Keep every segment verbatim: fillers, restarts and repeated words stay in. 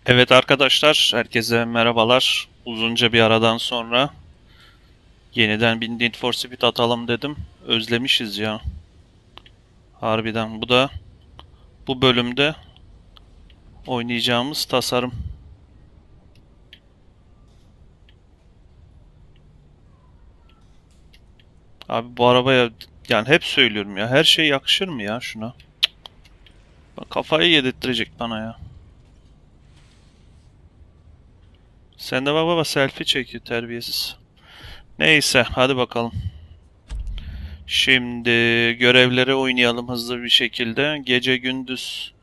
Evet arkadaşlar, herkese merhabalar. Uzunca bir aradan sonra yeniden bir Need for Speed atalım dedim. Özlemişiz ya. Harbiden bu da bu bölümde oynayacağımız tasarım. Abi bu arabaya yani hep söylüyorum ya, her şey yakışır mı ya şuna? Bak, kafayı yedirttirecek bana ya. Sen de bak baba, selfie çekiyor terbiyesiz. Neyse hadi bakalım. Şimdi görevleri oynayalım hızlı bir şekilde. Gece gündüz.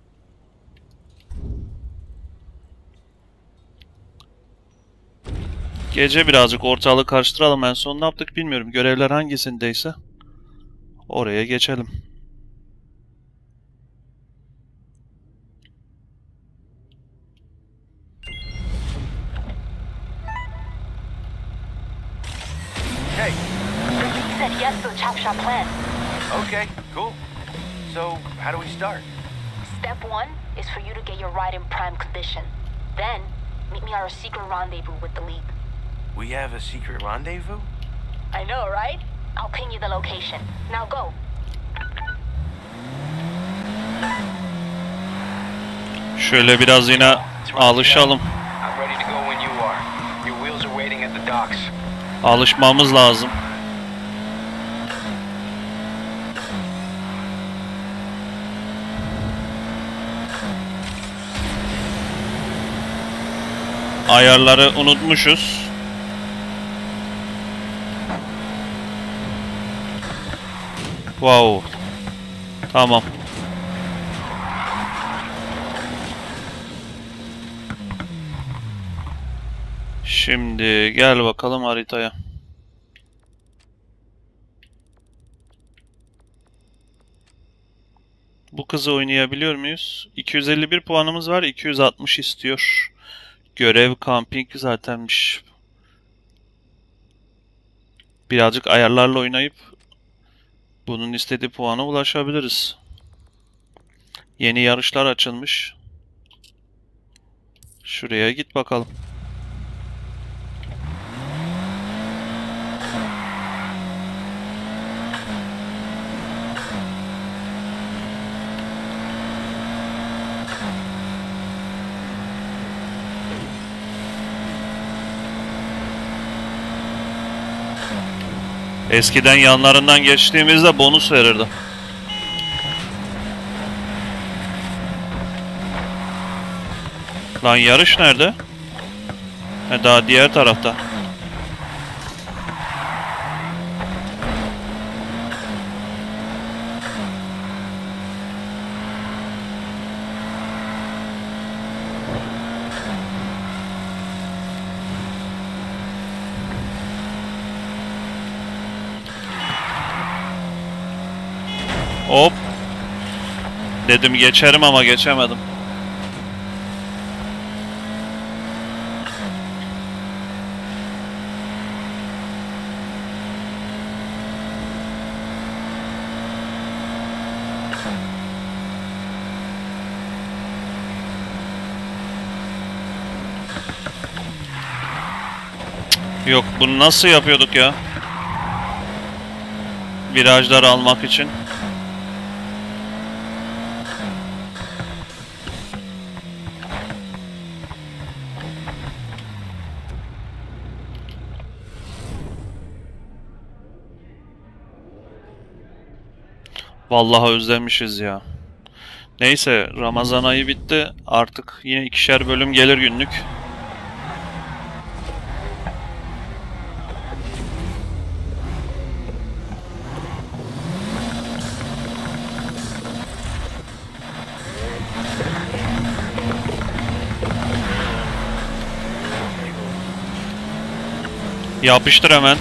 Gece birazcık ortalığı karıştıralım. En son ne yaptık bilmiyorum. Görevler hangisindeyse oraya geçelim. Hey. You said yes to the chop shop plan. Okay, cool. So, how do we start? Step one is for you to get your ride in prime condition. Then, meet me at our secret rendezvous with the League. We have a secret rendezvous? I know, right? I'll ping you the location. Now go. Şöyle biraz yine alışalım. I'm ready to go when you are. Your wheels are waiting at the docks. Alışmamız lazım. Ayarları unutmuşuz. Wow. Tamam. Şimdi gel bakalım haritaya. Bu kızı oynayabiliyor muyuz? iki yüz elli bir puanımız var. iki yüz altmış istiyor. Görev kamping zatenmiş. Birazcık ayarlarla oynayıp bunun istediği puana ulaşabiliriz. Yeni yarışlar açılmış. Şuraya git bakalım. Eskiden yanlarından geçtiğimizde bonus verirdi. Lan yarış nerede? He, daha diğer tarafta. Hop. Dedim geçerim ama geçemedim. Yok, bunu nasıl yapıyorduk ya? Virajları almak için. Vallahi özlemişiz ya. Neyse, Ramazan ayı bitti. Artık yine ikişer bölüm gelir günlük. Yapıştır hemen.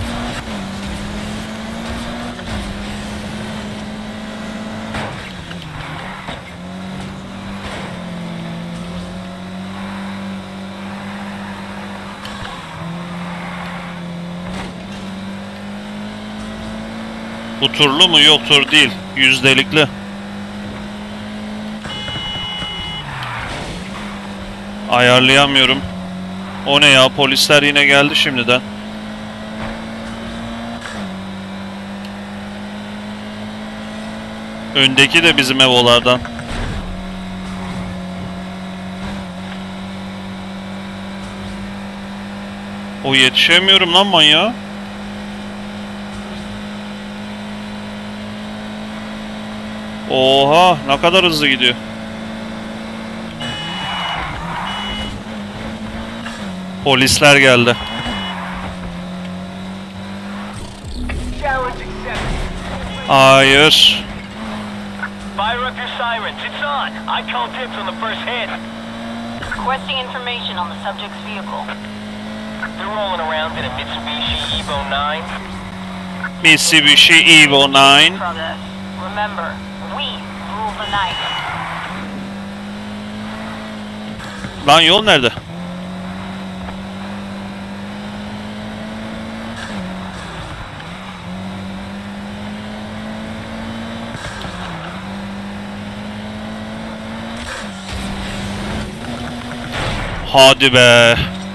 Bu turlu mu? Yok, tur değil. Yüzdelikli. Ayarlayamıyorum. O ne ya? Polisler yine geldi şimdiden. Öndeki de bizim evolardan. O yetişemiyorum lan manyağa. Oha, ne kadar hızlı gidiyor. Polisler geldi. Hayır. Fire up your sirens. It's on. I call dibs on the first hit. Requesting information on the subject's vehicle. They're rolling around in a Mitsubishi Evo nine. Mitsubishi Evo nine. Brothers, remember, we rule the night. Lan yol nerede? Hadi be.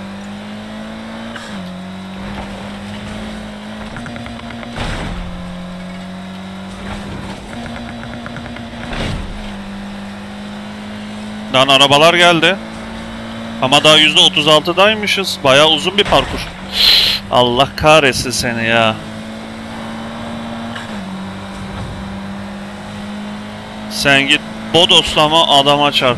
Lan arabalar geldi. Ama daha yüzde otuz altıdaymışız. Bayağı uzun bir parkur. Allah kahretsin seni ya. Sen git bodoslama adama çarp.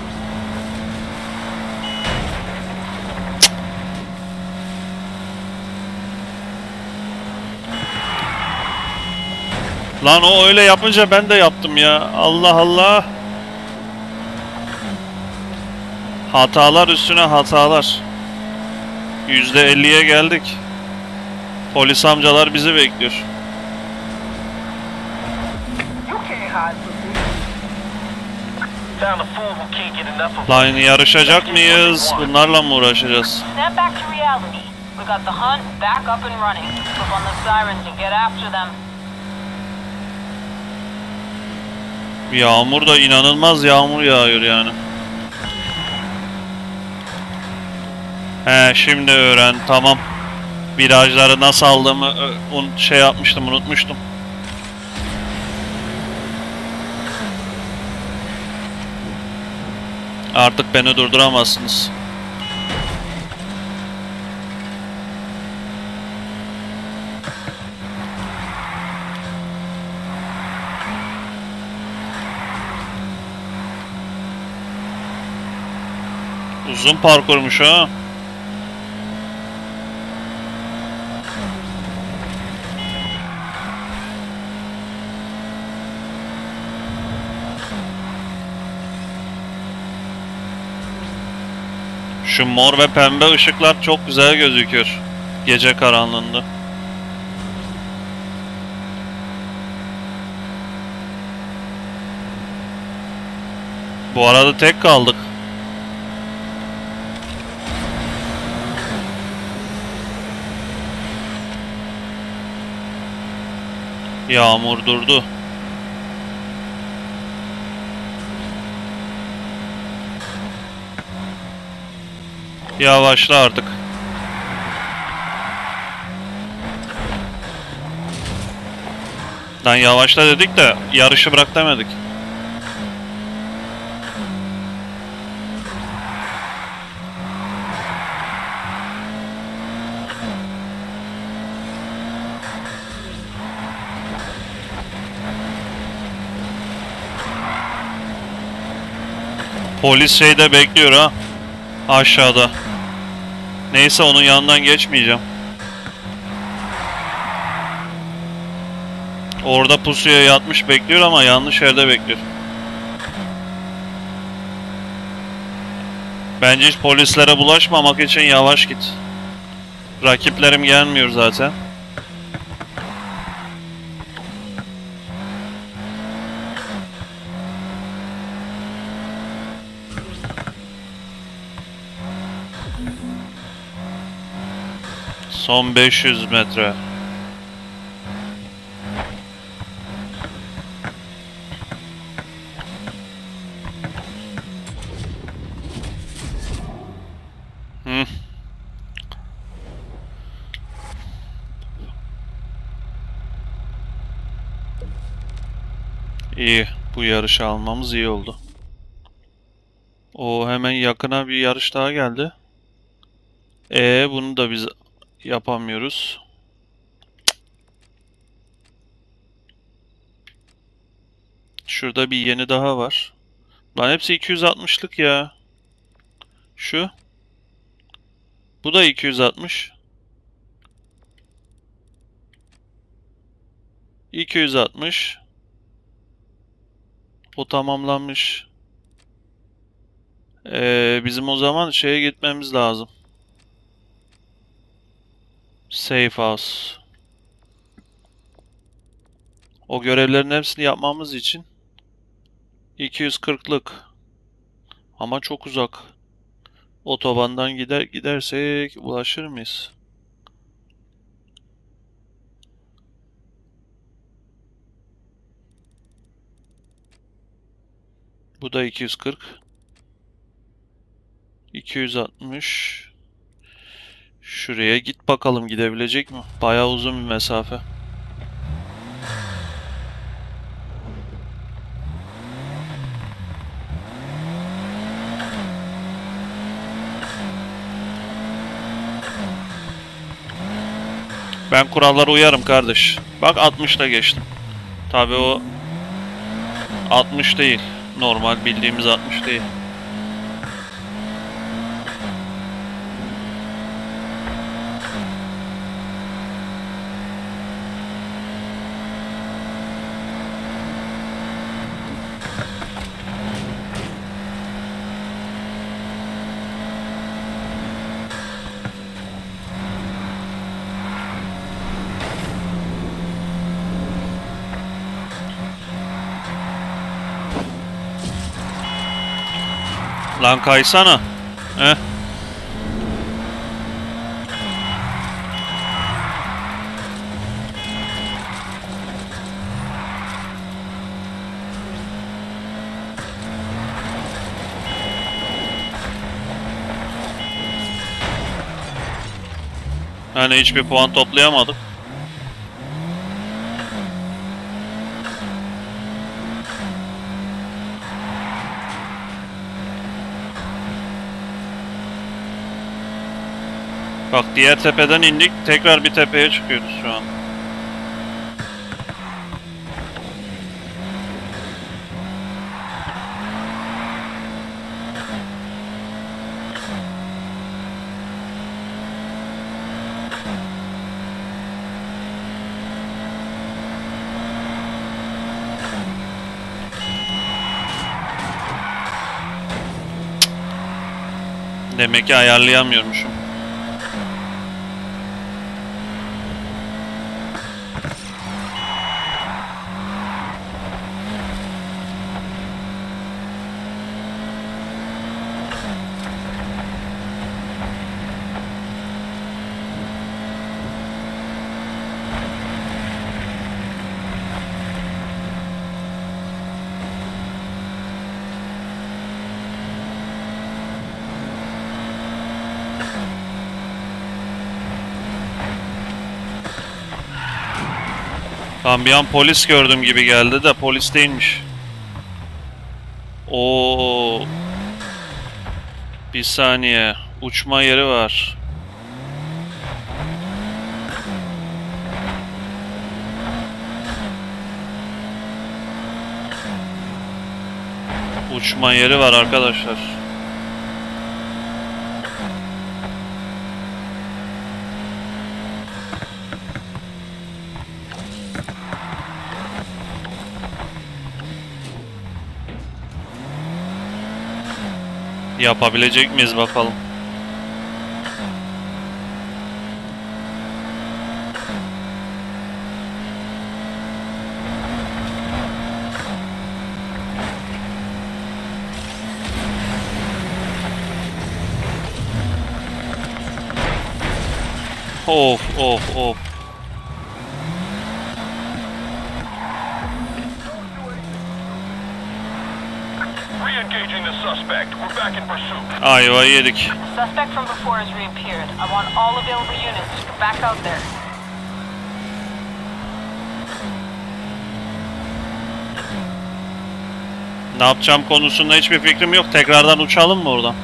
Lan o öyle yapınca ben de yaptım ya. Allah Allah. Hatalar üstüne hatalar. yüzde elliye geldik. Polis amcalar bizi bekliyor. Found a fool who can't get enough of Lan yarışacak mıyız? Bunlarla mı uğraşacağız? Snap back to reality. We got the hunt back up and running. Flip on the sirens and get after them. Yağmur da inanılmaz yağmur yağıyor yani. He şimdi öğren, tamam. Virajları nasıl aldığımı un şey yapmıştım, unutmuştum. Artık beni durduramazsınız. Uzun parkurmuş ha. Şu mor ve pembe ışıklar çok güzel gözüküyor gece karanlığında. Bu arada tek kaldık. Yağmur durdu. Yavaşla artık. Lan yavaşla dedik de yarışı bırak demedik. Polis şeyde bekliyor ha. Aşağıda. Neyse onun yanından geçmeyeceğim. Orada pusuya yatmış bekliyor ama yanlış yerde bekliyor. Bence hiç polislere bulaşmamak için yavaş git. Rakiplerim gelmiyor zaten. Son beş yüz metre. Hı. İyi. Bu yarışı almamız iyi oldu. O hemen yakına bir yarış daha geldi. E bunu da biz yapamıyoruz. Şurada bir yeni daha var. Lan hepsi iki yüz altmışlık ya. Şu. Bu da iki yüz altmış. iki yüz altmış. O tamamlanmış. Ee, bizim o zaman şeye gitmemiz lazım. Safe House. O görevlerin hepsini yapmamız için iki yüz kırklık. Ama çok uzak. Otobandan gider gidersek ulaşır mıyız? Bu da iki yüz kırk. iki yüz altmış. Şuraya git bakalım, gidebilecek mi? Bayağı uzun bir mesafe. Ben kurallara uyarım kardeş. Bak altmışta geçtim. Tabii o altmış değil. Normal bildiğimiz altmış değil. Lan kaysana. Heh. Hani hiçbir puan toplayamadık. Bak diğer tepeden indik, tekrar bir tepeye çıkıyoruz şu an. Demek ki ayarlayamıyormuşum. Tam bir an polis gördüm gibi geldi de polis değilmiş. Oo. Bir saniye. Uçma yeri var. Uçma yeri var arkadaşlar. Yapabilecek miyiz bakalım. Of of of. Re-engaging the suspect. suspect. We're back in pursuit. Ayva yedik. The suspect from before has reappeared. I want all available units back out there. Ne yapacağım konusunda hiçbir fikrim yok. Tekrardan uçalım mı oradan?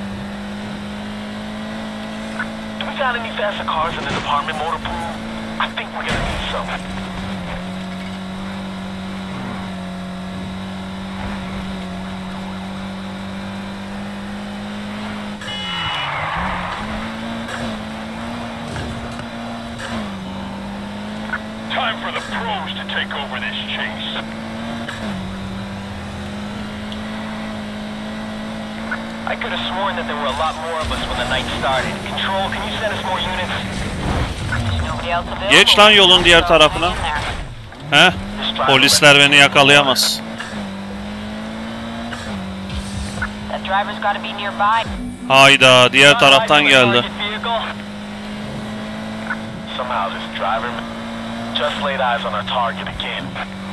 Do we got any faster cars in the department motor pool? I think we're gonna need some. Time for the pros to take over this chase. I could have sworn that there were a lot more of us when the night started. Control, can you send us more units? There's nobody else available. Geç lan yolun diğer tarafına. Hang in there. He? Polisler beni yakalayamaz. That driver's got to be nearby. Hayda, diğer taraftan geldi. Somehow this driver just laid eyes on our target again.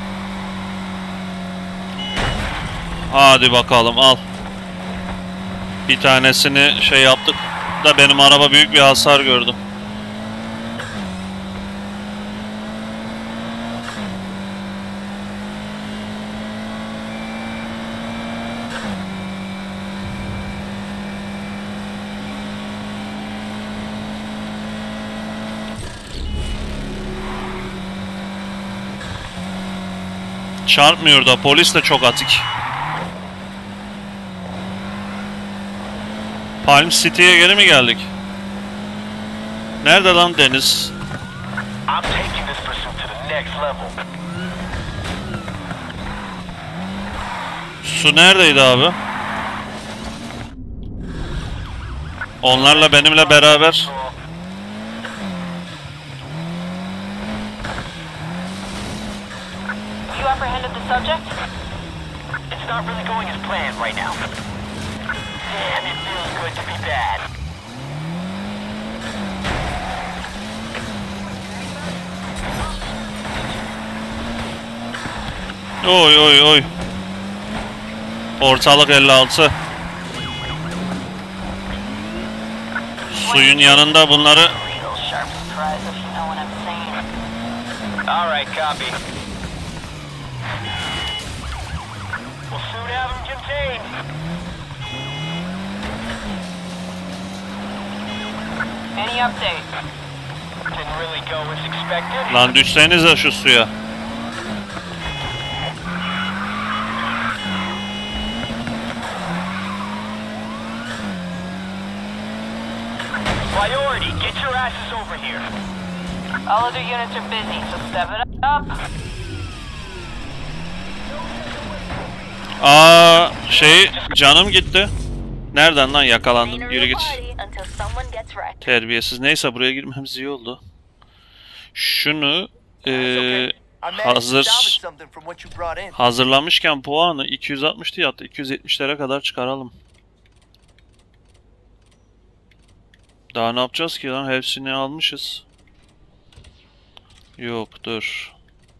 Hadi bakalım, al. Bir tanesini şey yaptık da benim araba büyük bir hasar gördü. Çarpmıyor da, polis de çok atik. Palm City'ye geri mi geldik? Nerede lan deniz? I'm taking this pursuit to the next level. Su neredeydi abi? Onlarla benimle beraber. You apprehended the subject? It's not really going as planned right now. Damn, it feels good to be bad. Oy oy oy. Ortalık elli altı. Suyun yanında bunları. Real sharp surprise if you know what I'm saying. All right, copy. We'll soon have them contained. Any update? Didn't really go as expected. Lan düşsenize şu suya. Priority, get your asses over here. All other units are busy, so step it up. Aa, şey, canım gitti. Nereden lan yakalandım? Yürü git. Until someone gets wrecked. Terbiyesiz. Neyse, buraya girmemiz iyi oldu. Şunu It's okay. eee I managed to hazır salvage something from what you brought in. hazırlamışken puanı iki yüz altmıştı ya, iki yüz yetmişlere kadar çıkaralım. Daha ne yapacağız ki lan? Hepsini almışız. Yok, dur.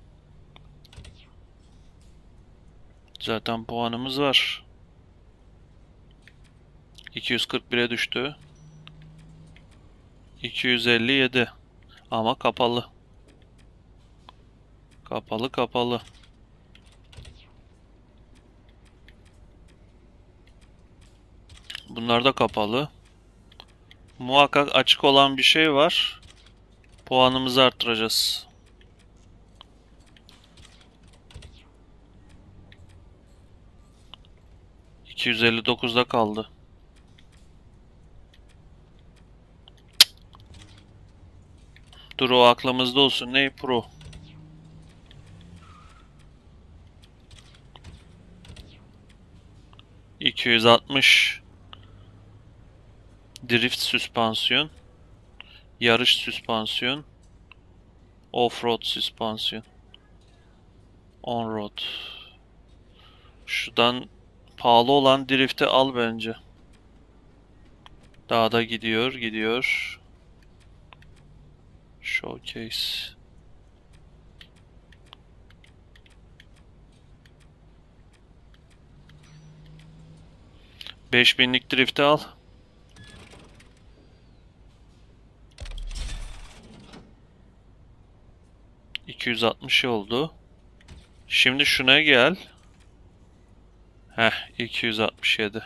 Zaten puanımız var. iki yüz kırk bire düştü. iki yüz elli yedi. Ama kapalı. Kapalı kapalı. Bunlar da kapalı. Muhakkak açık olan bir şey var. Puanımızı arttıracağız. iki yüz elli dokuzda kaldı. Dur, o aklımızda olsun. Ne pro? iki yüz altmış. Drift süspansiyon. Yarış süspansiyon. Off-road süspansiyon. On-road. Şuradan pahalı olan drift'i al bence. Dağda gidiyor, gidiyor. Showcase. beş binlik drift'i al. iki yüz altmış oldu. Şimdi şuna gel. Heh, iki yüz altmış yedi.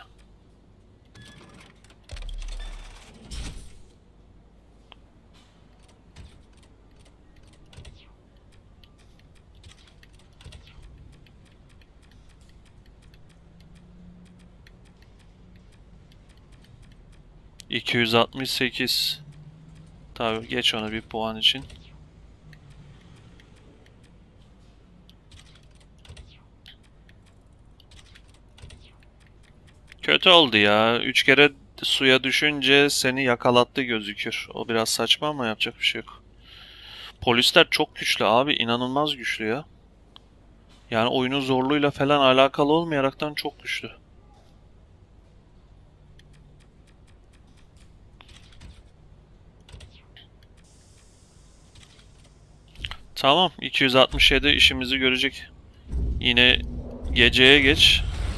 iki yüz altmış sekiz. Tabii geç onu bir puan için. Kötü oldu ya. Üç kere suya düşünce seni yakalattı gözükür. O biraz saçma ama yapacak bir şey yok. Polisler çok güçlü abi. İnanılmaz güçlü ya. Yani oyunun zorluğuyla falan alakalı olmayaraktan çok güçlü. Tamam. iki yüz altmış yedi işimizi görecek. Yine geceye geç.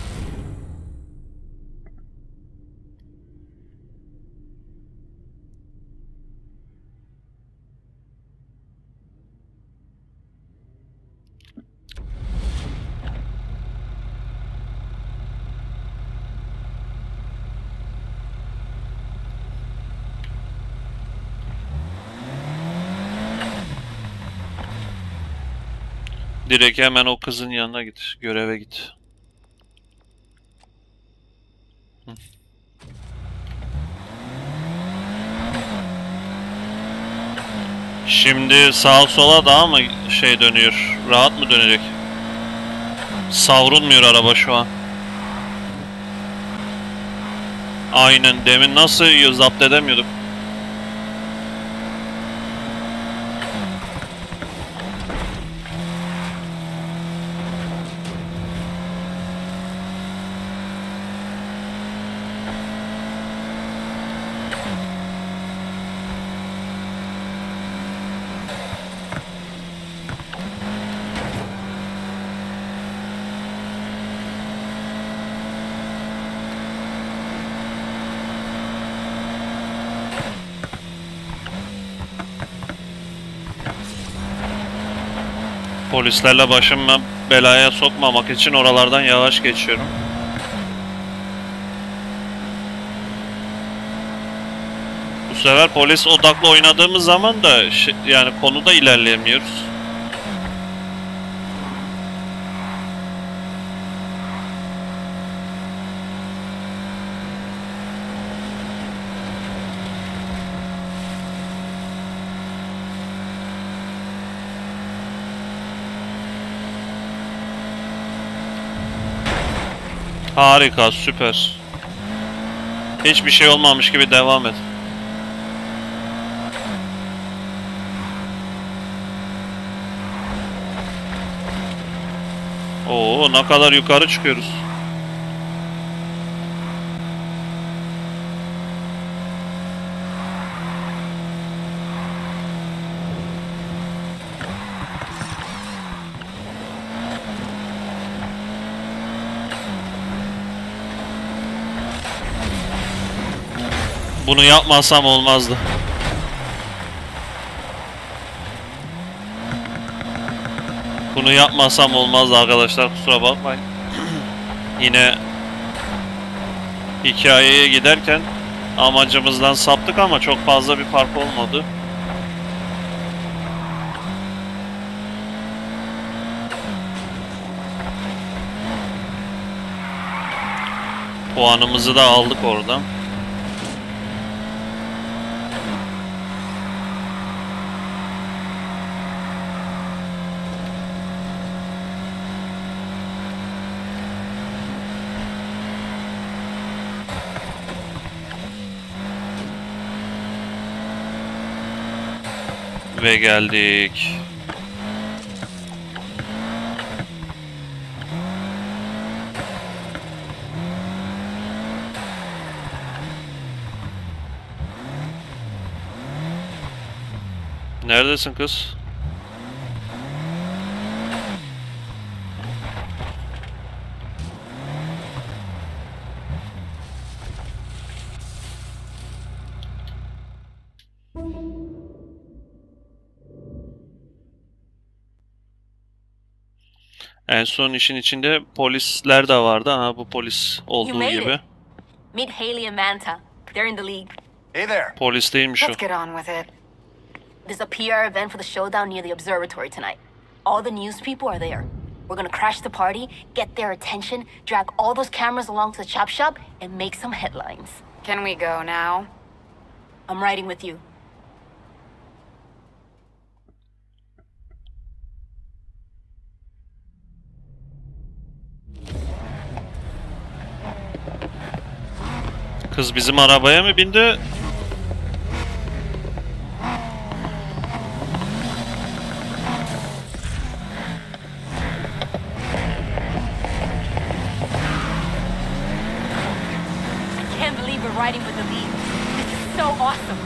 Direkt hemen o kızın yanına git. Göreve git. Hı. Şimdi sağa sola daha mı şey dönüyor? Rahat mı dönecek? Savrulmuyor araba şu an. Aynen. Demin nasıl zapt edemiyorduk? Polislerle başımı belaya sokmamak için oralardan yavaş geçiyorum. Bu sefer polis odaklı oynadığımız zaman da şey, yani konuda ilerleyemiyoruz. Harika, süper. Hiçbir şey olmamış gibi devam et. Oo, ne kadar yukarı çıkıyoruz. Bunu yapmasam olmazdı. Bunu yapmasam olmazdı arkadaşlar, kusura bakmayın. Yine hikayeye giderken amacımızdan saptık ama çok fazla bir fark olmadı. Puanımızı da aldık oradan. Ve geldik. Neredesin kız? En son işin içinde polisler de vardı. Ha, bu polis You olduğu made gibi. it. Meet Haley and Manta. They're in the league. Hey there. Polis değilmiş o. Let's get on with it. There's a P R event for the showdown near the observatory tonight. All the news people are there. We're gonna crash the party, get their attention, drag all those cameras along to the chop shop, and make some headlines. Can we go now? I'm riding with you. Kız bizim arabaya mı bindi? Can't believe we're riding with the lead. This is so awesome.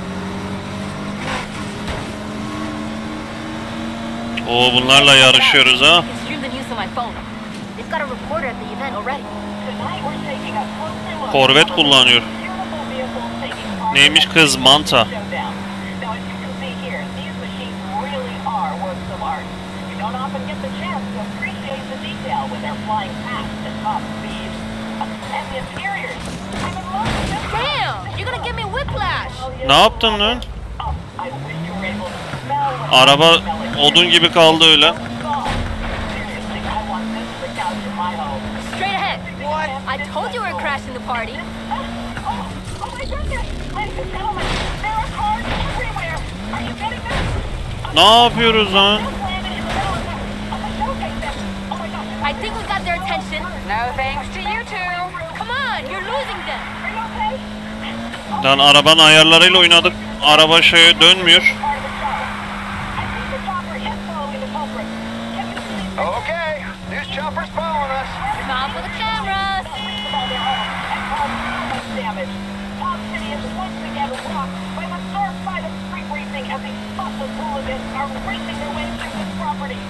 Oo, bunlarla yarışıyoruz ha. I can stream the news on my phone. They've got a reporter at the event already. Tonight we're taking a closer look. Korvet kullanıyor. Beautiful vehicles taking part Neymiş kız? Manta. in the showdown. Now, as you can see here, these machines really are works of art. You don't often get the chance to appreciate the detail when they're flying past at top speed. And the interiors. I'm in love with them. Damn! You're gonna give me whiplash! Ne yaptın lan? Oh, I wish you were able to smell what Araba I'm smelling. odun gibi kaldı öyle. Seriously, I want this to couch in my home. Straight ahead. What? I told you we were crashing the party. Oh, oh my goodness! Ladies and gentlemen, there are cars everywhere! Are you getting this? Ne yapıyoruz lan? Just landed in the middle of the, of the showcase there. Oh my gosh! I think we got their attention. No thanks to you two. Come on, you're losing them. Are you okay? Lan arabanın ayarlarıyla oynadık. Araba şeye dönmüyor. Part of the show. I think the chopper is following the culprit. Can you see these Okay, news chopper's following us. Smile for the cameras. pictures of their own and caused so much damage? Top City is once again rocked by the third side of street racing as these thoughtless hooligans are racing their way through this property.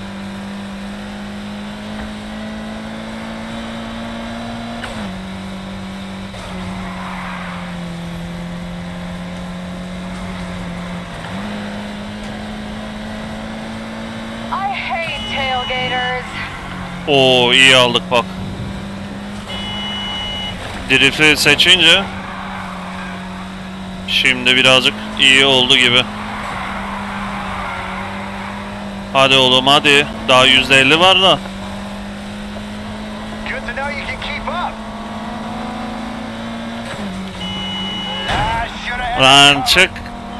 I hate tailgaters. Oo, iyi aldık bak. Drift'i seçince şimdi birazcık iyi oldu gibi. Hadi oğlum hadi. Daha yüzde elli var da. Good to know you can keep up. Ah, shoulda had Lan çık.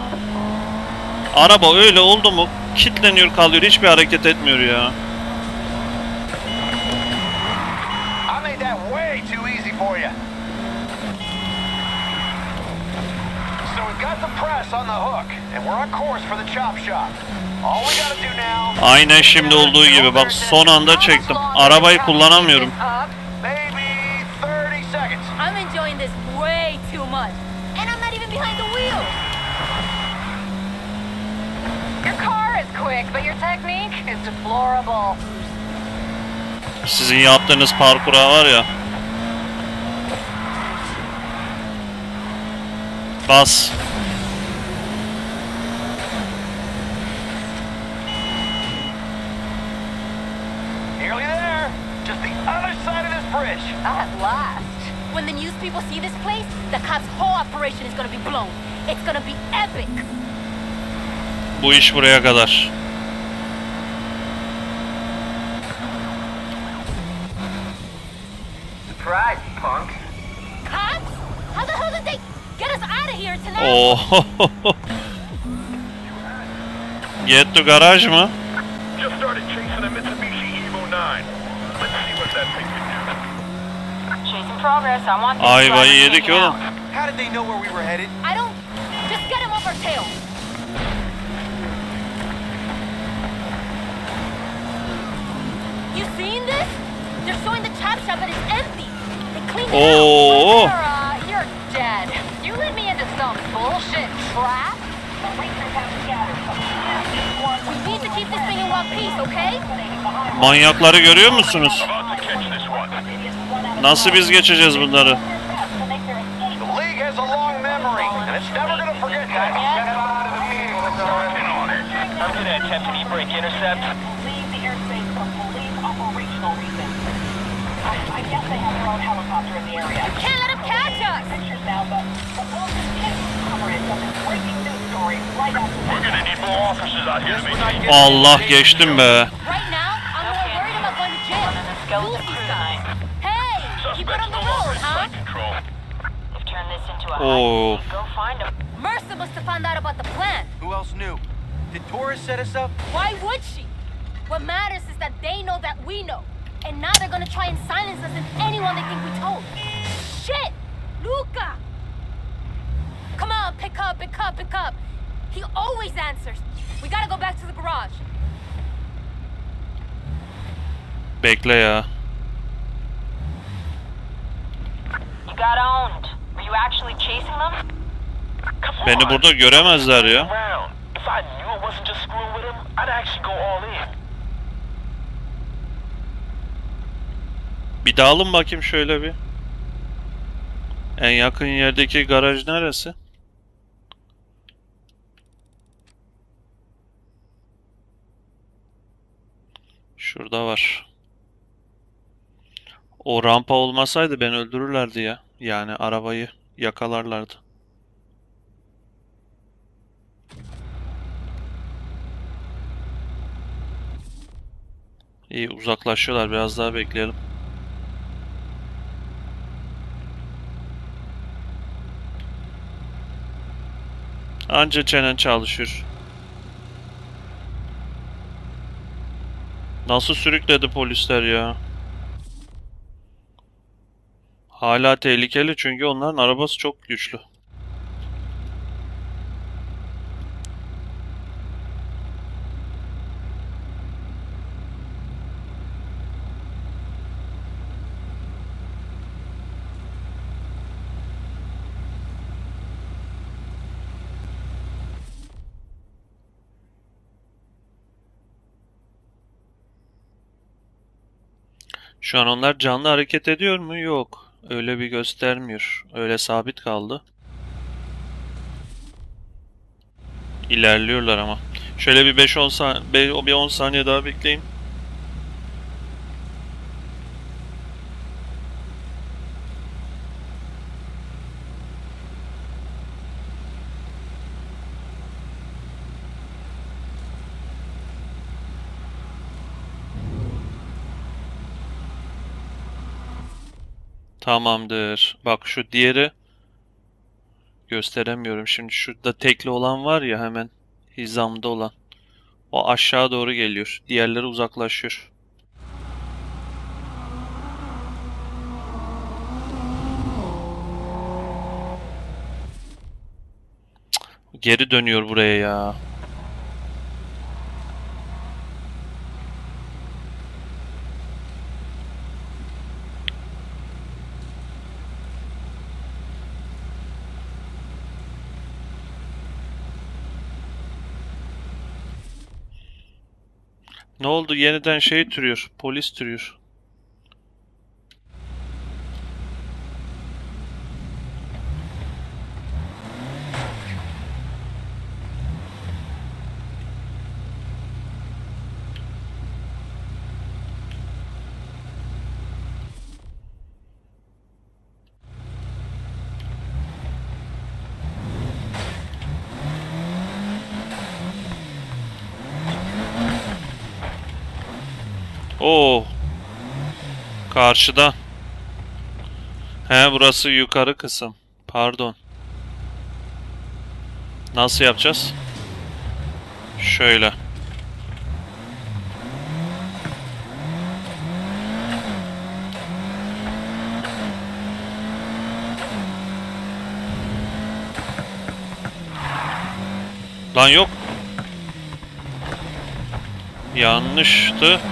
Araba öyle oldu mu kilitleniyor kalıyor, hiçbir hareket etmiyor ya. I made that way too easy for you. So we've got the press on the hook, and we're on course for the chop shop. All we gotta do now, Aynen şimdi olduğu gibi bak, son anda çektim. Arabayı kullanamıyorum. maybe thirty seconds. I'm enjoying this way too much. And I'm not even behind the wheel. Your car is quick, but your technique is deplorable. Sizin yaptığınız parkura var ya. Bas. Nearly there. Just the other side of this bridge. At last. When the news people see this place, the cops' whole operation is gonna be blown. It's gonna be epic. Bu iş buraya kadar. Surprise, punk. Cops? How the hell did they get us out of here tonight? Oh. Get to garaj mı? Just started chasing a Mitsubishi Evo nine. Let's see what that thing can do. Chasing progress. I want Ayvayı yedik oğlum. How did they know where we were headed? I don't... Just get him off our tail. You seen this? They're showing the chop shop and it's empty. They cleaned it Oh. out. Sarah, you're dead. You led me into some bullshit trap. We need to keep this thing in one piece, okay? Manyakları görüyor musunuz? About to catch this one. Nasıl biz geçeceğiz bunları? The league has a long memory, and it's never gonna forget that. Starting on it. I'm gonna attempt an e-brake intercept. Leave the airspace for police operational reasons. I guess they have their own helicopter in the area. Can't let him catch us! Pictures now, but but we'll continue coverage of this breaking news story right after We're this. gonna need more officers out here to make Allah geçtim be. Right now, I'm more worried about going to jail. One of the skeleton Goofy crew stuff. tonight. Hey, keep it Suspects on no the longer road, in huh? sight control. They've turned this into a Oh. hide. Go find them. Mercer must have found out about the plan. Who else knew? Did Taurus set us up? Why would she? What matters is that they know that we know. And now they're gonna try and silence us and anyone they think we told. Shit! Luca! Come on, pick up, pick up, pick up. He always answers. We gotta go back to the garage. Bekle ya. You got owned. Were you actually chasing them? Come on. Beni burada göremezler ya. Around. If I knew it wasn't just screwing with him, I'd actually go all in. Bir dağılın bakayım şöyle bir. En yakın yerdeki garaj neresi? Şurada var. O rampa olmasaydı beni öldürürlerdi ya. Yani arabayı yakalarlardı. İyi, uzaklaşıyorlar. Biraz daha bekleyelim. Anca çenen çalışıyor. Nasıl sürükledi polisler ya? Hala tehlikeli çünkü onların arabası çok güçlü. Şu an onlar canlı hareket ediyor mu? Yok. Öyle bir göstermiyor. Öyle sabit kaldı. İlerliyorlar ama. Şöyle bir beş on saniye, bir on saniye daha bekleyin. Tamamdır. Bak şu diğeri gösteremiyorum. Şimdi şurada tekli olan var ya, hemen hizamda olan. O aşağı doğru geliyor. Diğerleri uzaklaşıyor. Cık, geri dönüyor buraya ya. Ne oldu? Yeniden şey türüyor. Polis türüyor. Oo. Karşıda. He, burası yukarı kısım. Pardon. Nasıl yapacağız? Şöyle. Lan yok. Yanlıştı.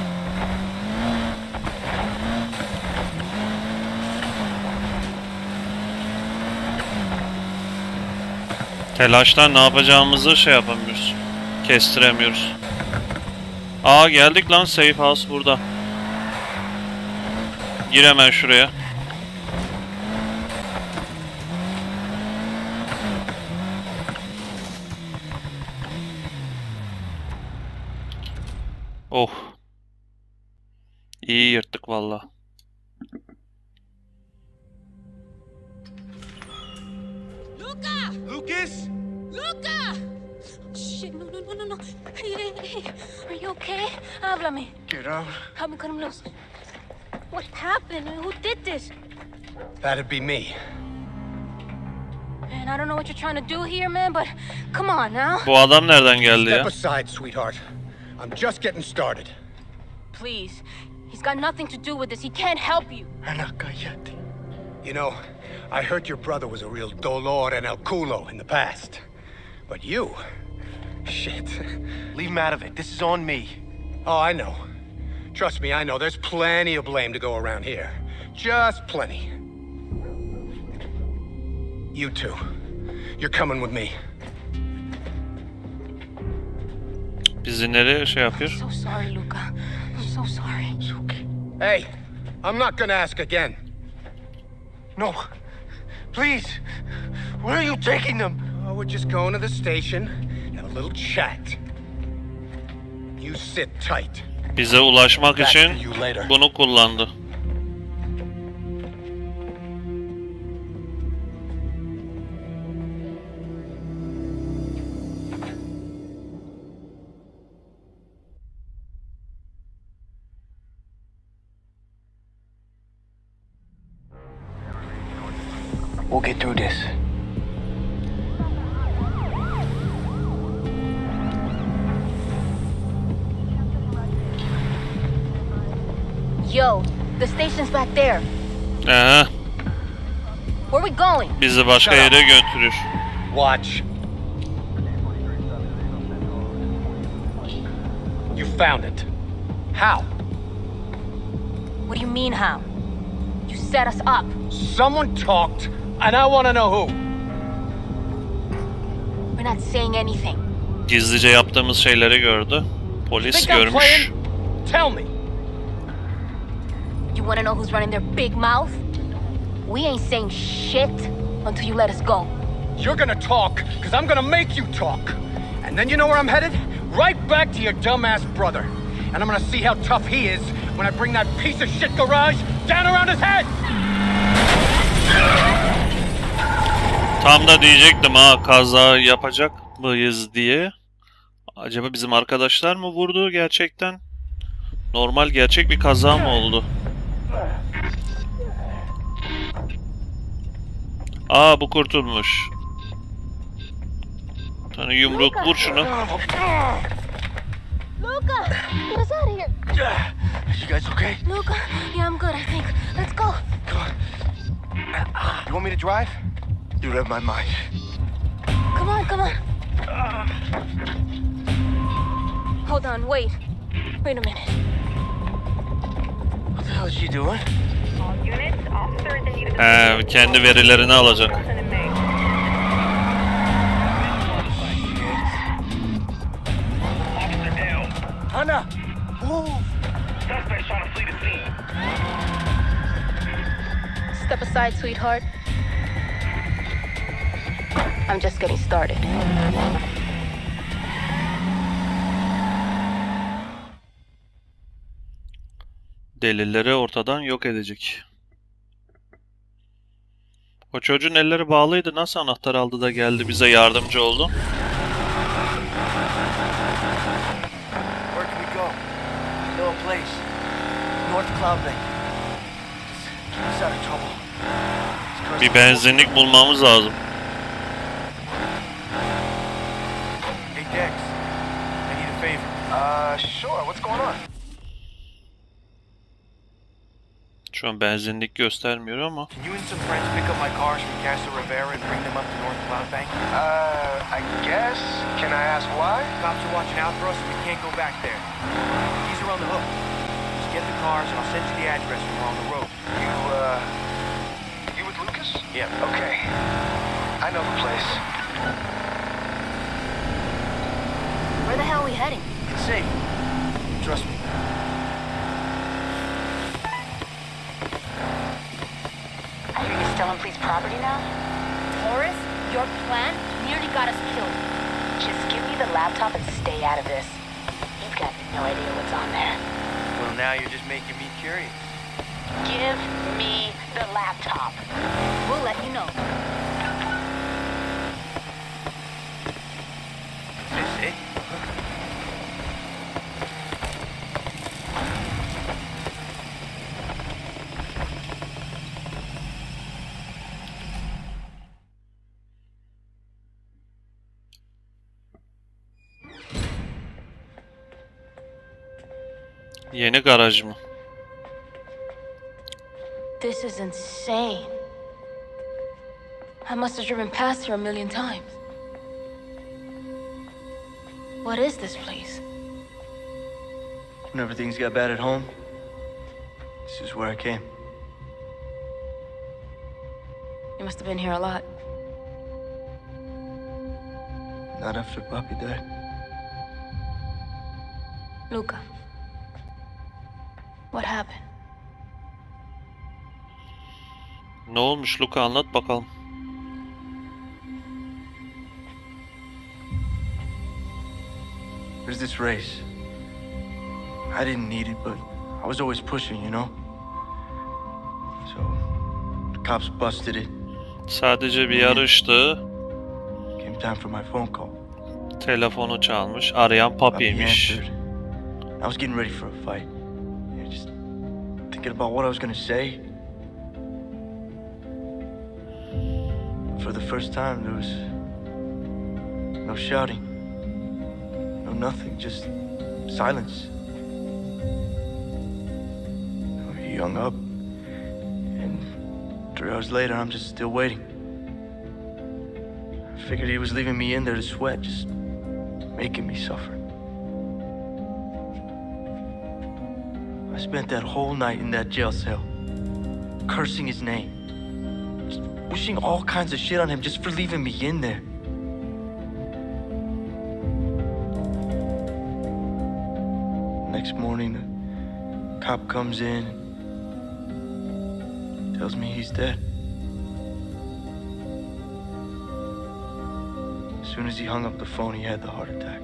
Telaştan ne yapacağımızı şey yapamıyoruz. Kestiremiyoruz. Aa, geldik lan, safe house burada. Gir hemen şuraya. Oh. İyi yırttık valla. Luca! Lucas? Luca! Shit, no, no, no, no, no. Hey, hey, hey. Are you okay? Háblame. Get out. Help me cut him loose. What happened? Who did this? That'd be me. Man, I don't know what you're trying to do here, man, but come on now. Bu adam nereden geldi Step ya? aside, sweetheart. I'm just getting started. Please. He's got nothing to do with this. He can't help you. You know, I heard your brother was a real dolor and el culo in the past. But you... Shit. Leave him out of it. This is on me. Oh, I know. Trust me, I know. There's plenty of blame to go around here. Just plenty. You two. You're coming with me. Bizi nereye şey yapıyor? I'm so sorry, Luca. I'm so sorry. It's okay. Hey, I'm not gonna ask again. No. Please. Where are you taking them? Oh, we're just going to the station, have a little chat. You sit tight. Bize ulaşmak Back için to you later. bunu kullandı. We'll get through this. Yo, the station's back there. Aha, Where we going? bizi başka Shut up. yere götürür. Watch. You found it. How? What do you mean, how? You set us up. Someone talked, and I want to know who. We're not saying anything. Gizlice yaptığımız şeyleri gördü. Polis Think I'm görmüş. playing? Tell me. You wanna know who's running their big mouth? We ain't saying shit until you let us go. You're gonna talk, because I'm gonna make you talk. And then you know where I'm headed? Right back to your dumbass brother. And I'm gonna see how tough he is when I bring that piece of shit garage down around his head! Tam da diyecektim ha, kaza yapacak mıyız diye. Acaba bizim arkadaşlar mı vurdu gerçekten? Normal gerçek bir kaza mı oldu? Aa, bu kurtulmuş. Bir tane yumruk, vur şunu. Luca, get us out of here. You guys okay? Luca, yeah, I'm good, I think. Let's go. You want me to drive? You read my mind. Come on, come on. Hold on, wait. Wait a minute. What the hell is she doing? All units, officers in need of He, kendi verilerini alacak. Hannah! Move! Suspect's trying to flee the scene. Step aside, sweetheart. I'm just getting started. Delilleri ortadan yok edecek. O çocuğun elleri bağlıydı. Nasıl anahtar aldı da geldi bize yardımcı oldu? Where can we go? I know a place. North Cloud Lake. He's out of trouble. Bir benzinlik bulmamız lazım. Hey Dex, I need a favor. Uh, sure. What's going on? Şu an benzinlik göstermiyor ama. Can you and some friends pick up my cars from Casa Rivera and bring them up to North Cloud Bank? Uh, I guess. Can I ask why? Cops are watching out for us and we can't go back there. These are on the hook. Just get the cars and I'll send you the address when we're on the road. You, uh... You with Lucas? Yeah. Okay. I know the place. Where the hell are we heading? It's safe. Trust me. I hear you're still on police property now? Taurus, your plan nearly got us killed. Just give me the laptop and stay out of this. You've got no idea what's on there. Well, now you're just making me curious. Give me the laptop. We'll let you know. Yeni garaj mı? This is insane. I must have driven past here a million times. What is this place? When everything's got bad at home, this is where I came. You must have been here a lot. Not after Papi died. Luca. What happened? Ne olmuş Luka, anlat bakalım. There's this race. I didn't need it, but I was always pushing, you know? So, the cops busted it. Sadece bir yarıştı. Came time for my phone call. Telefonu çalmış. Arayan Papi Papi'ymiş. answered. I was getting ready for a fight. Yeah, just thinking about what I was gonna say. For the first time, there was no shouting, no nothing, just silence. He hung up, and three hours later, I'm just still waiting. I figured he was leaving me in there to sweat, just making me suffer. I spent that whole night in that jail cell, cursing his name, just wishing all kinds of shit on him just for leaving me in there. Next morning, the cop comes in and tells me he's dead. As soon as he hung up the phone, he had the heart attack.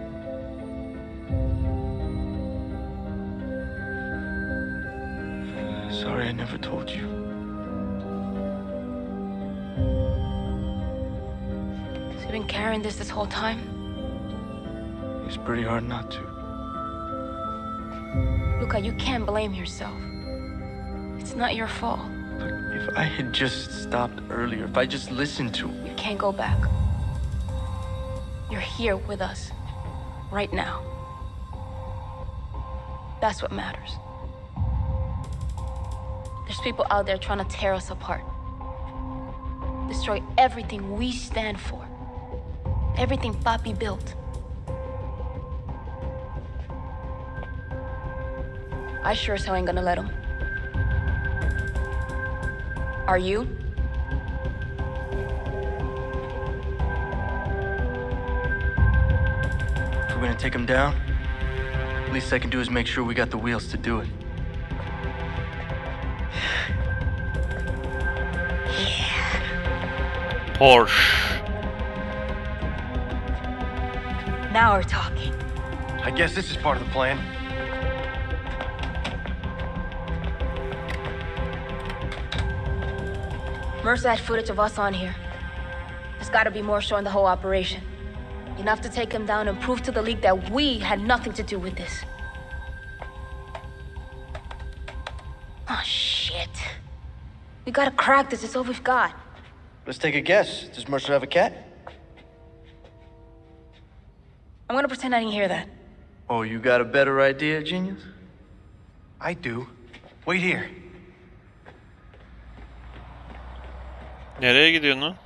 Sorry I never told you. So you've been carrying this this whole time? It's pretty hard not to. Luca, you can't blame yourself. It's not your fault. But if I had just stopped earlier, if I just listened to him. You can't go back. You're here with us. Right now. That's what matters. There's people out there trying to tear us apart. Destroy everything we stand for. Everything Papi built. I sure as hell ain't gonna let him. Are you? If we're gonna take him down, the least I can do is make sure we got the wheels to do it. Porsche. Now we're talking. I guess this is part of the plan. Mercer had footage of us on here. There's gotta be more showing the whole operation. Enough to take him down and prove to the League that we had nothing to do with this. Oh, shit. We gotta crack this, it's all we've got. Let's take a guess. Does Mercer have a cat? I'm gonna pretend I didn't hear that. Oh, you got a better idea, genius? I do. Wait here. Nereye gidiyorsun lan?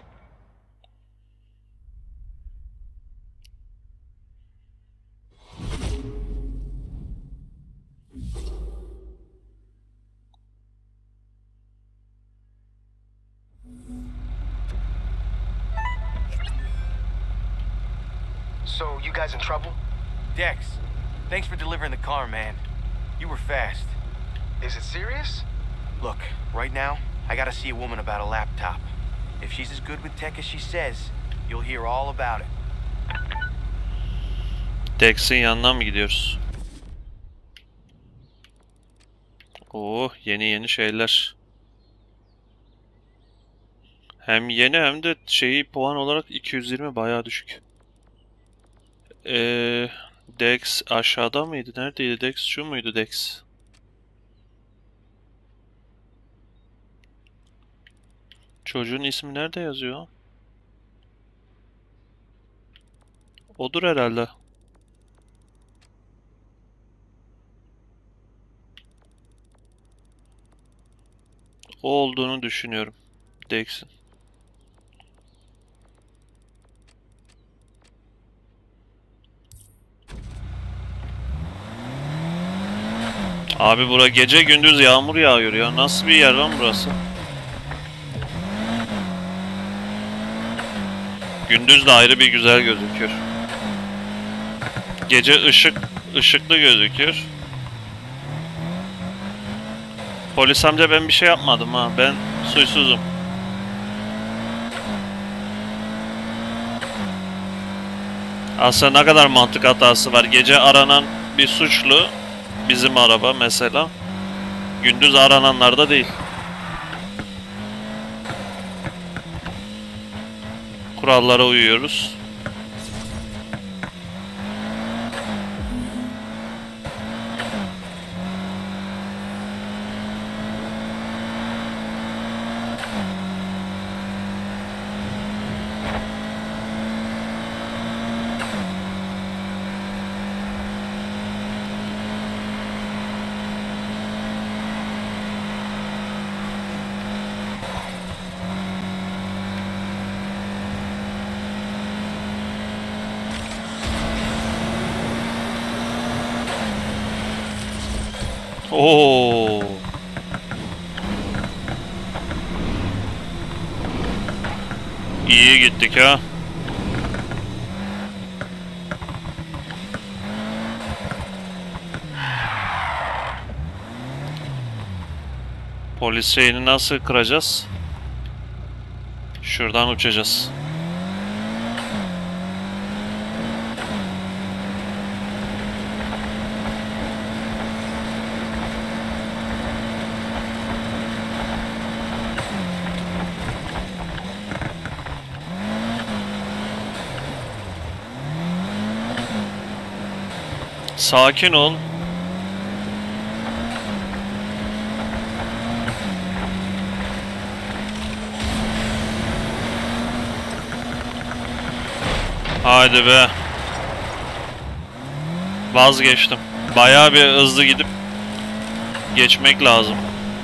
So, you guys in trouble? Dex, thanks for delivering the car, man. You were fast. Is it serious? Look, right now, I gotta see a woman about a laptop. If she's as good with tech as she says, you'll hear all about it. Dex'in yanına mı gidiyoruz? Oo, yeni yeni şeyler. Hem yeni hem de şeyi puan olarak iki yüz yirmi bayağı düşük. Ee, Dex aşağıda mıydı? Neredeydi Dex? Şu muydu Dex? Çocuğun ismi nerede yazıyor? Odur herhalde. O olduğunu düşünüyorum. Dex'in. Abi bura gece gündüz yağmur yağıyor ya. Nasıl bir yer lan burası? Gündüz de ayrı bir güzel gözüküyor. Gece ışık ışıklı gözüküyor. Polis amca ben bir şey yapmadım ha. Ben suçsuzum. Aslında ne kadar mantık hatası var. Gece aranan bir suçlu, bizim araba mesela. Gündüz arananlar da değil. Kurallara uyuyoruz. Oo. İyi gittik ha. Polis şeyini nasıl kıracağız? Şuradan uçacağız. Sakin ol. Haydi be. Vazgeçtim. Bayağı bir hızlı gidip geçmek lazım.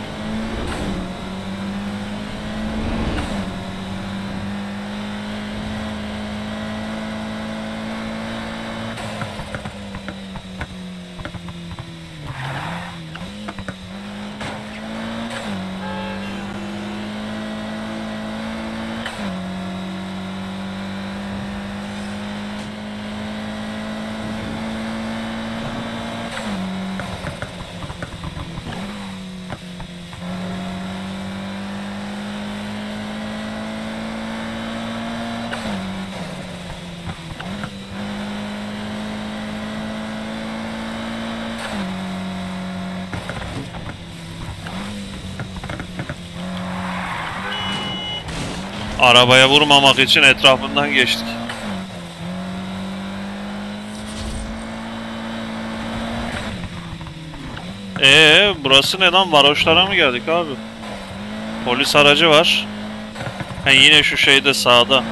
Arabaya vurmamak için etrafından geçtik. Ee, burası ne lan? Varoşlara mı geldik abi? Polis aracı var. Ha, yine şu şeyde sağda.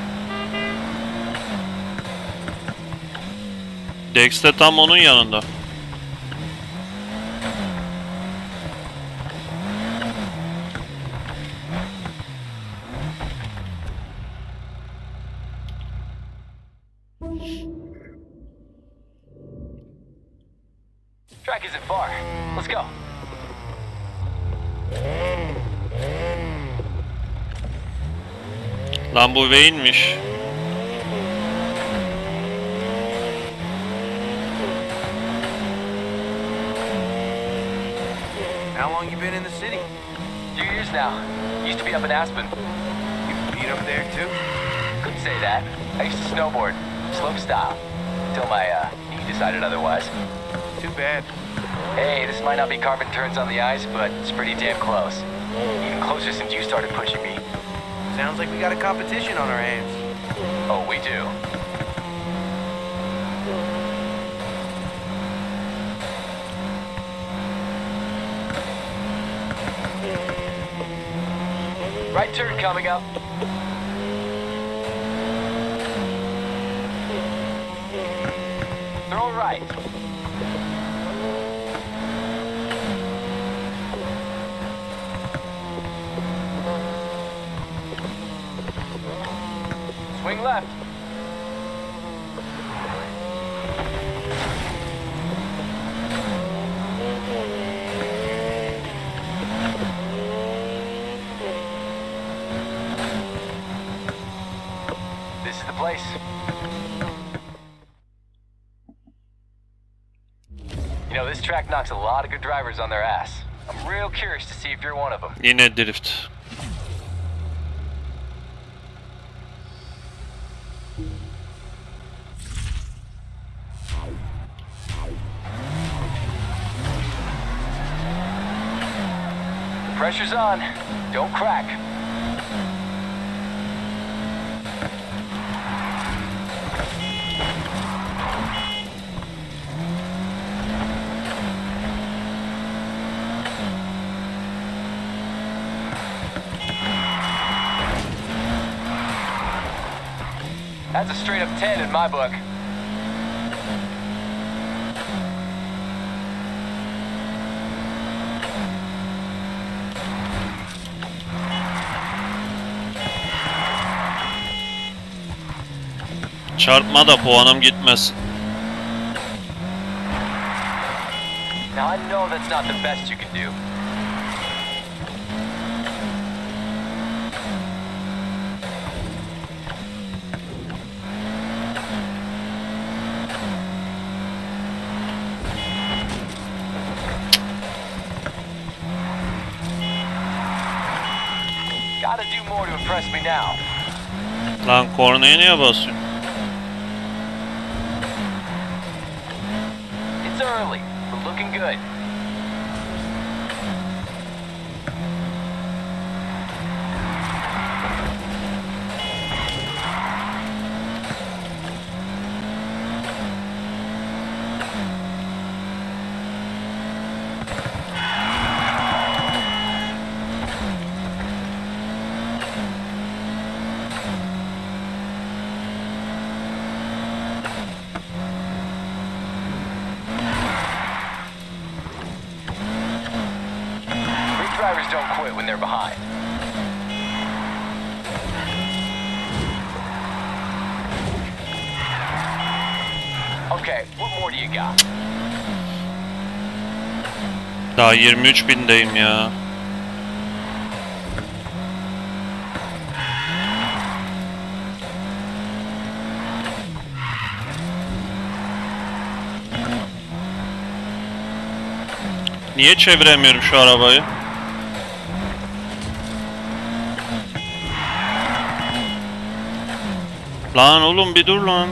Dex de tam onun yanında. Track isn't far. Let's go. Lan bu Wayne'miş. How long you been in the city? Few years now. Used to be up in Aspen. You beat up there too? Couldn't say that. I used to snowboard, slope style, till my uh, knee decided otherwise. Too bad. Hey, this might not be carving turns on the ice, but it's pretty damn close. Even closer since you started pushing me. Sounds like we got a competition on our hands. Oh, we do. Right turn coming up. They're all right. left. This is the place. You know, this track knocks a lot of good drivers on their ass. I'm real curious to see if you're one of them. Yine drift. The pressure's on. Don't crack. That's a straight up ten in my book. Çarpma da puanım gitmesin. Now I know that's not the best you can do. Gotta do more to impress me now. Lan kornaya niye basıyorsun? It's early, but looking good. Drivers don't quit when they're behind. Okay, what more do you got? Daha yirmi üç bindeyim ya. Niye çeviremiyorum şu arabayı? Lan oğlum bir dur lan.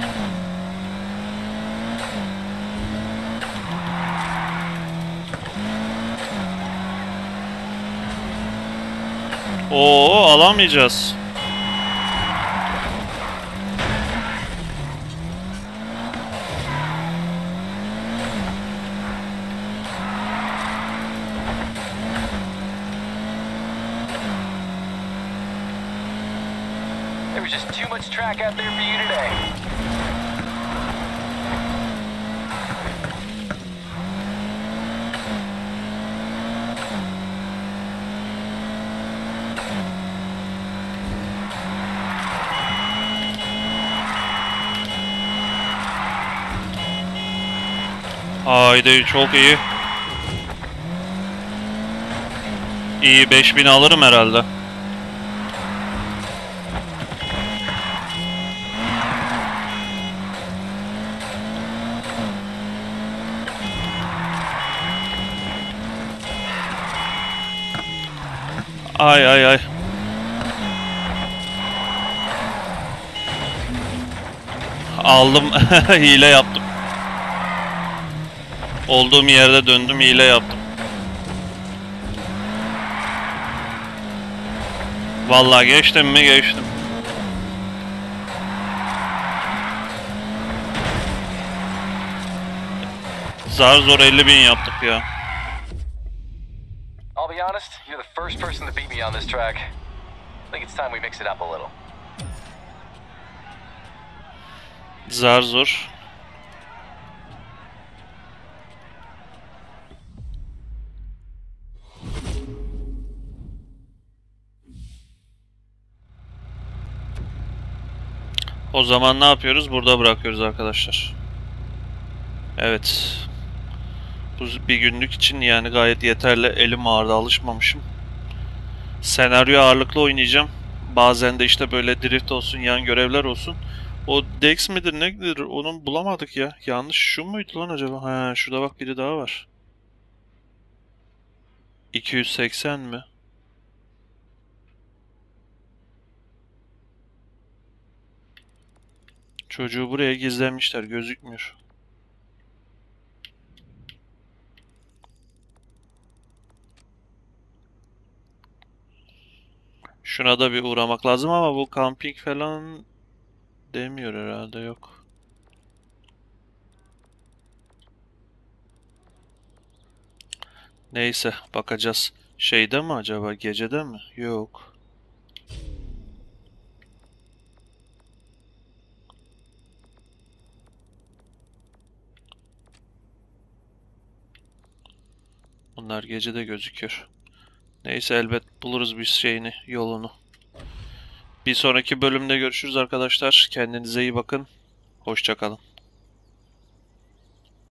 Oo, alamayacağız. There was just too much track out there for you today. Haydi çok iyi. İyi, beş bin alırım herhalde. Ay ay ay. Aldım. Hile yaptım. Olduğum yerde döndüm, hile yaptım. Vallahi geçtim mi geçtim. Zar zor elli bin yaptık ya. I'll be honest, you're the first person to beat me on this track. I think it's time we mix it up a little. Zar zor. O zaman ne yapıyoruz? Burada bırakıyoruz arkadaşlar. Evet. Bu bir günlük için yani gayet yeterli. Elim ağrıdı, alışmamışım. Senaryo ağırlıklı oynayacağım. Bazen de işte böyle drift olsun, yan görevler olsun. O Dex midir nedir? Onu bulamadık ya. Yanlış şu muydu lan acaba? Ha, şurada bak biri daha var. iki yüz seksen mi? Çocuğu buraya gizlemişler, gözükmüyor. Şuna da bir uğramak lazım ama bu camping falan demiyor herhalde, yok. Neyse, bakacağız. Şeyde mi acaba, gecede mi? Yok. Bunlar gecede gözüküyor. Neyse, elbet buluruz bir şeyini, yolunu. Bir sonraki bölümde görüşürüz arkadaşlar. Kendinize iyi bakın. Hoşça kalın.